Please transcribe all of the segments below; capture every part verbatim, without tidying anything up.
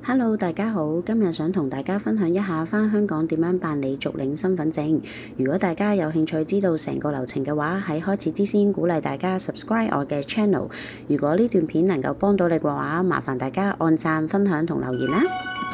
Hello， 大家好，今日想同大家分享一下返香港點樣辦理續領身份證。如果大家有興趣知道成個流程嘅話，喺開始之先鼓勵大家 subscribe 我嘅 channel。如果呢段片能夠幫到你嘅話，麻煩大家按讚、分享同留言啦。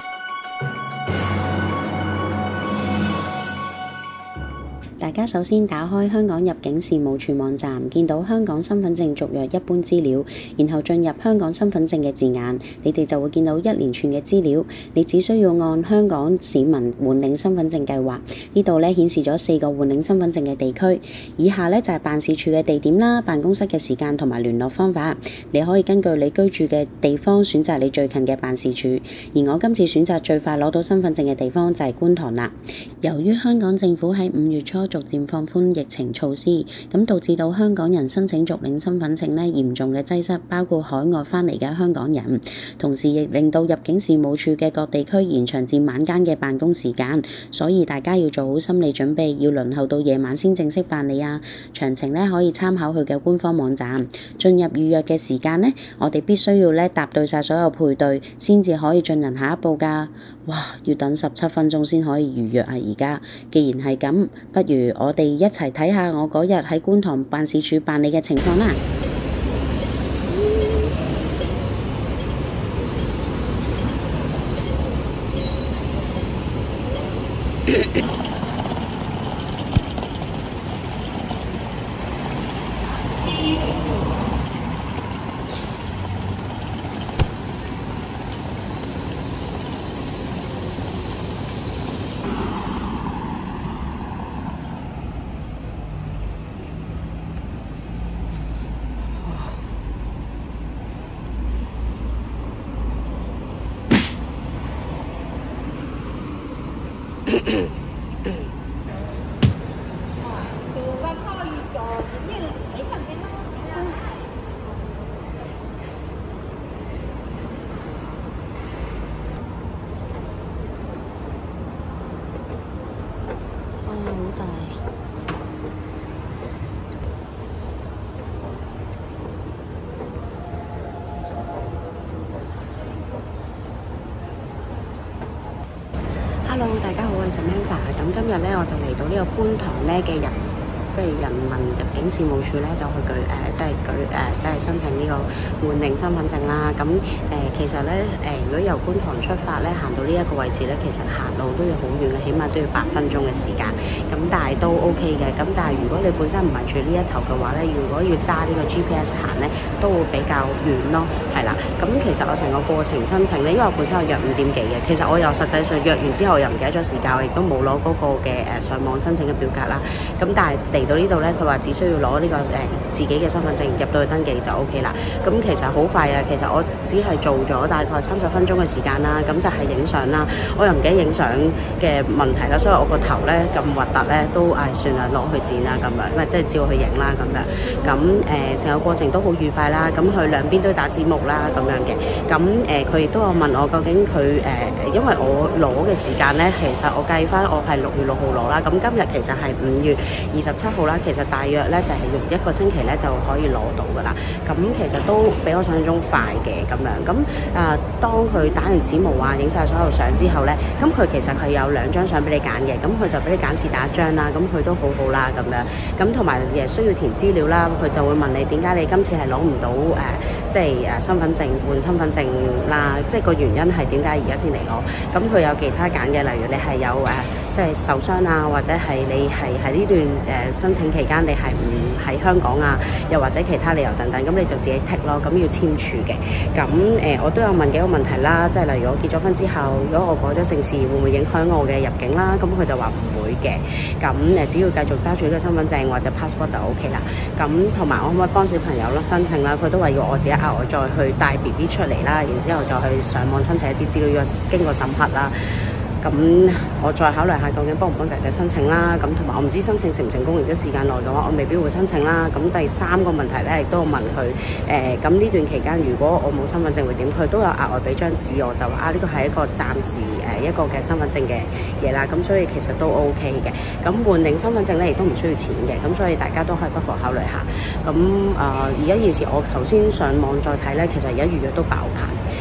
大家首先打開香港入境事務處網站，見到香港身份證續約一般資料，然後進入香港身份證嘅字眼，你哋就會見到一連串嘅資料。你只需要按香港市民換領身份證計劃，呢度咧顯示咗四個換領身份證嘅地區。以下咧就係辦事處嘅地點啦、辦公室嘅時間同埋聯絡方法。你可以根據你居住嘅地方選擇你最近嘅辦事處。而我今次選擇最快攞到身份證嘅地方就係觀塘啦。由於香港政府喺五月初逐漸放寬疫情措施，咁導致到香港人申請續領身份證呢嚴重嘅擠塞，包括海外返嚟嘅香港人，同時亦令到入境事務處嘅各地區延長至晚間嘅辦公時間，所以大家要做好心理準備，要輪候到夜晚先正式辦理啊。詳情呢可以參考佢嘅官方網站。進入預約嘅時間呢，我哋必須要呢答對晒所有配對，先至可以進行下一步㗎。哇！要等十七分鐘先可以預約啊！而家既然係咁，不如我哋一齊睇下我嗰日喺觀塘辦事處辦理嘅情況啦。Hello， 大家好，我係 Samantha。咁今日咧我就嚟到呢個觀塘咧嘅入即係人民入境事務處咧，就去舉誒、呃、即係舉誒、呃、即係申請呢個換領身份證啦。咁誒、呃、其實咧誒、呃、如果由觀塘出發咧，行到呢一個位置咧，其實行路都要好遠嘅，起碼都要八分鐘嘅時間。咁但係都 OK 嘅。咁但係如果你本身唔係住呢一頭嘅話咧，如果要揸呢個 G P S 行咧，都會比較遠咯。係啦。咁其實我成個過程申請咧，因為我本身我約五點幾嘅，其實我又實際上約完之後又唔記得咗時間，我亦都冇攞嗰個嘅誒上網申請嘅表格啦。咁但係嚟到呢度咧，佢話只需要攞呢、這個誒、呃、自己嘅身份證入到去登記就 O K 啦。咁其實好快啊，其實我只係做咗大概三十分鐘嘅時間啦。咁就係影相啦，我又唔記得影相嘅問題啦，所以我個頭咧咁核突咧都誒、哎、算啦，攞去剪啦咁樣，唔係即係照去影啦咁樣。咁誒成個過程都好愉快啦。咁佢兩邊都打字幕啦咁樣嘅。咁誒佢亦都有問我究竟佢誒、呃，因為我攞嘅時間咧，其實我計翻我係六月六號攞啦。咁今日其實係五月二十七號啦。其實大約咧就係、是、用一個星期咧就可以攞到噶啦。咁其實都比我想象中快嘅咁樣。咁啊、呃，當佢打完指模啊，影晒所有相之後咧，咁佢其實係有兩張相俾你揀嘅。咁佢就俾你揀是打一張啦。咁佢都好好啦咁樣。咁同埋亦需要填資料啦。佢就會問你點解你今次係攞唔到誒、呃，即係誒身份證換身份證啦。即係個原因係點解而家先嚟攞？咁佢有其他揀嘅，例如你係有誒、呃，即係受傷啊，或者係你係喺呢段誒、呃、申請期間你係唔喺香港啊，又或者其他理由等等，咁你就自己剔咯。咁要簽署嘅。咁誒、呃，我都有問幾個問題啦，即係例如我結咗婚之後，如果我改咗姓氏，會唔會影響我嘅入境啦？咁佢就話唔會嘅。咁誒，只要繼續揸住呢個身份證或者 passport 就 O K 啦。咁同埋我可唔可以幫小朋友咯申請啦？佢都話要我自己額外再去帶 B B 出嚟啦，然之後再去上網申請一啲資料，要經過審核啦。咁我再考慮下究竟幫唔幫仔仔申請啦。咁同埋我唔知申請成唔成功，如果時間耐嘅話，我未必會申請啦。咁第三個問題咧，亦都有問佢誒，咁、呃、呢段期間如果我冇身份證會點？佢都有額外俾張紙我，就話啊呢個係一個暫時誒、呃、一個嘅身份證嘅嘢啦。咁所以其實都 O K 嘅。咁換領身份證咧亦都唔需要錢嘅。咁所以大家都可以不妨考慮下。咁啊而家現時我頭先上網再睇咧，其實而家預約都爆棚。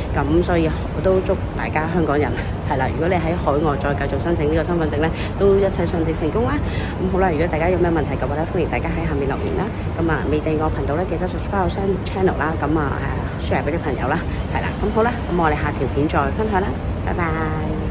咁所以我都祝大家香港人係啦，如果你喺海外再繼續申請呢個身份證咧，都一切順利成功啦。咁好啦，如果大家有咩問題嘅話咧，歡迎大家喺下面留言啦。咁啊，未訂閱我頻道咧，記得 subscribe 我 channel 啦。咁啊，誒 share 俾啲朋友啦，係啦。咁好啦，咁我哋下條片再分享啦，拜拜。